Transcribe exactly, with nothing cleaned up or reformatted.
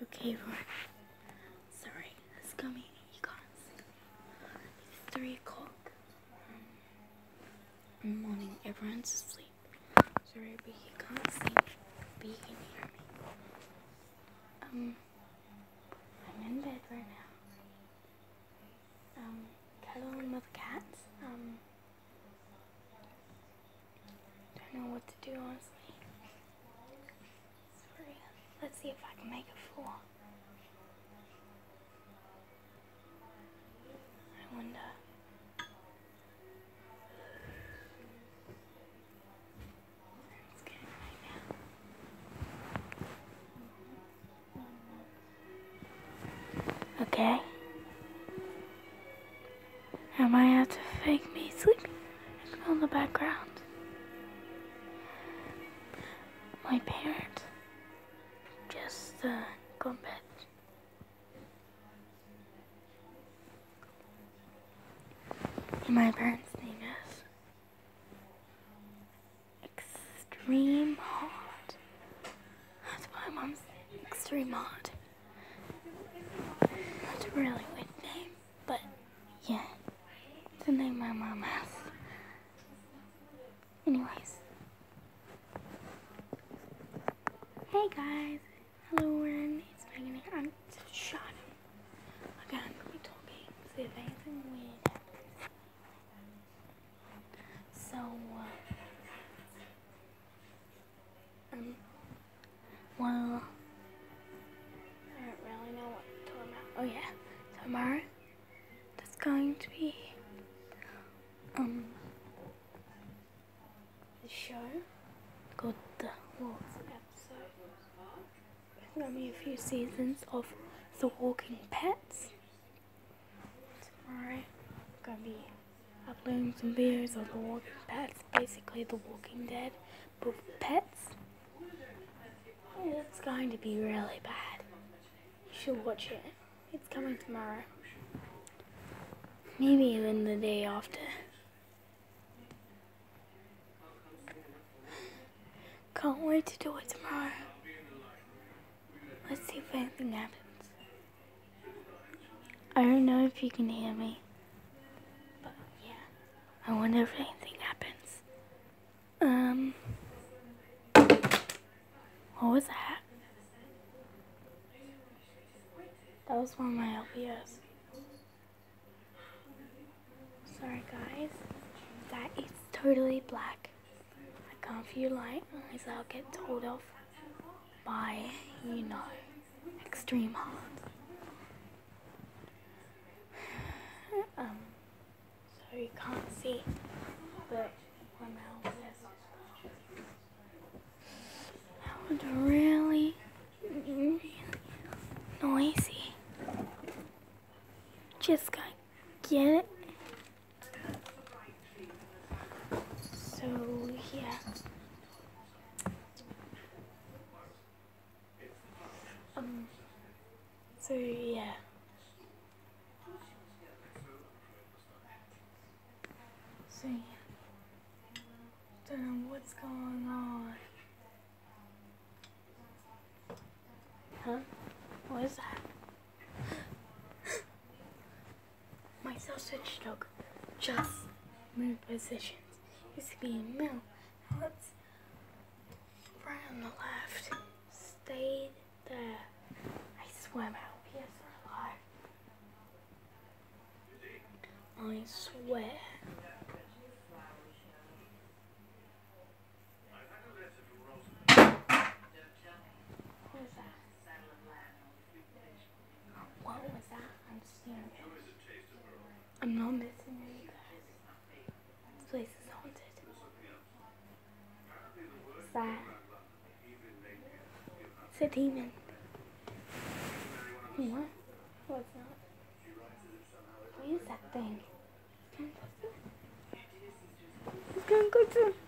Okay, right. Sorry, it's coming. You can't see. It's three o'clock in the morning. Everyone's asleep. Sorry, but you can't see me. But you can hear me. Um, I'm in bed right now. Um, cuddling with cats. Um, don't know what to do, honestly. Sorry. Let's see if I can make a floor. I wonder. It's good right now. Okay. I might have to fake me sleeping on the background. My parents just uh, got to bed. And my parents' name is Extreme Hot. That's my mom's name, Extreme Hot. That's a really weird name, but yeah, it's the name my mom has. Anyways. Hey guys. Hello, Warren. It's Megan here. I'm just shot him. Okay, I'm gonna be talking. See if anything weird happens. So, uh, um, well, I don't really know what to talk about. Oh yeah, tomorrow there's going to be, um, the show called The Walks episode. There's going to be a few seasons of The Walking Pets. Tomorrow, I'm going to be uploading some videos of The Walking Pets, basically The Walking Dead, but with pets. It's going to be really bad. You should watch it. It's coming tomorrow. Maybe even the day after. Can't wait to do it tomorrow. Let's see if anything happens. I don't know if you can hear me. But yeah. I wonder if anything happens. Um. What was that? That was one of my L P Os. Sorry guys. That is totally black. I can't view light, otherwise I'll get told off by, you know, Extreme Hot. Um, so you can't see, but one L P S. That was really, really noisy. Just gotta get it. So yeah. Um. So yeah. So yeah. Don't know what's going on. Huh? What is that? My sausage dog just moved positions. Used to be in the middle. Now it's right on the left. Stayed there. I swear my L P S are alive. I swear. What was that? What was that? I'm staring at it. I'm not missing you guys. This place is haunted. What's that? It's a demon. What? What's that? What is that thing? It's gonna go to